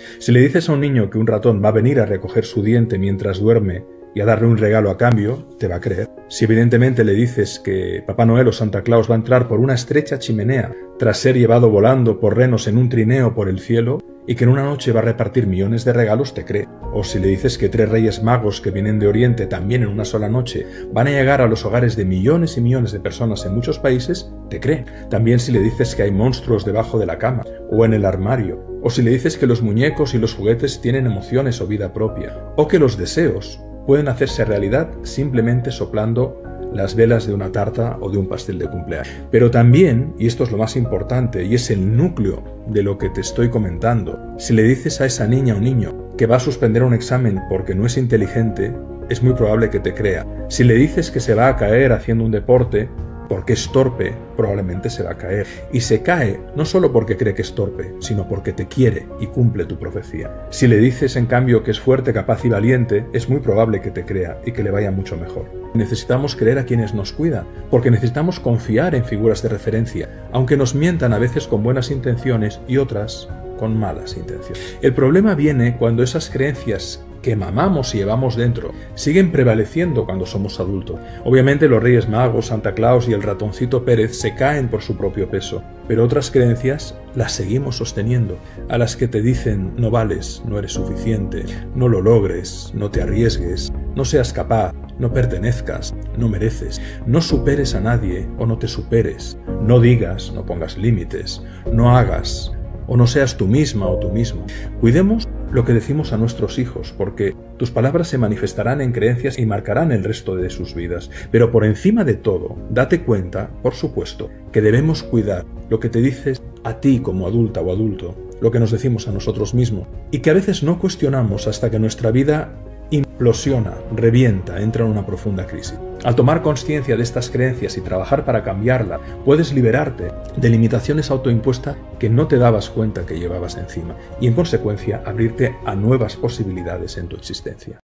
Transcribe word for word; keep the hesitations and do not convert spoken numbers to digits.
Si le dices a un niño que un ratón va a venir a recoger su diente mientras duerme y a darle un regalo a cambio, te va a creer. Si evidentemente le dices que Papá Noel o Santa Claus va a entrar por una estrecha chimenea tras ser llevado volando por renos en un trineo por el cielo y que en una noche va a repartir millones de regalos, te cree. O si le dices que tres reyes magos que vienen de Oriente también en una sola noche van a llegar a los hogares de millones y millones de personas en muchos países, te cree. También si le dices que hay monstruos debajo de la cama o en el armario, o si le dices que los muñecos y los juguetes tienen emociones o vida propia, o que los deseos pueden hacerse realidad simplemente soplando las velas de una tarta o de un pastel de cumpleaños. Pero también, y esto es lo más importante y es el núcleo de lo que te estoy comentando, si le dices a esa niña o niño que va a suspender un examen porque no es inteligente, es muy probable que te crea. Si le dices que se va a caer haciendo un deporte porque es torpe, probablemente se va a caer. Y se cae no solo porque cree que es torpe, sino porque te quiere y cumple tu profecía. Si le dices, en cambio, que es fuerte, capaz y valiente, es muy probable que te crea y que le vaya mucho mejor. Necesitamos creer a quienes nos cuidan, porque necesitamos confiar en figuras de referencia, aunque nos mientan a veces con buenas intenciones y otras con malas intenciones. El problema viene cuando esas creencias que mamamos y llevamos dentro siguen prevaleciendo cuando somos adultos. Obviamente los Reyes Magos, Santa Claus y el ratoncito Pérez se caen por su propio peso, pero otras creencias las seguimos sosteniendo, a las que te dicen no vales, no eres suficiente, no lo logres, no te arriesgues, no seas capaz, no pertenezcas, no mereces, no superes a nadie o no te superes, no digas, no pongas límites, no hagas o no seas tú misma o tú mismo. Cuidemos lo que decimos a nuestros hijos, porque tus palabras se manifestarán en creencias y marcarán el resto de sus vidas. Pero por encima de todo, date cuenta, por supuesto, que debemos cuidar lo que te dices a ti como adulta o adulto, lo que nos decimos a nosotros mismos, y que a veces no cuestionamos hasta que nuestra vida implosiona, revienta, entra en una profunda crisis. Al tomar conciencia de estas creencias y trabajar para cambiarla, puedes liberarte de limitaciones autoimpuestas que no te dabas cuenta que llevabas encima y, en consecuencia, abrirte a nuevas posibilidades en tu existencia.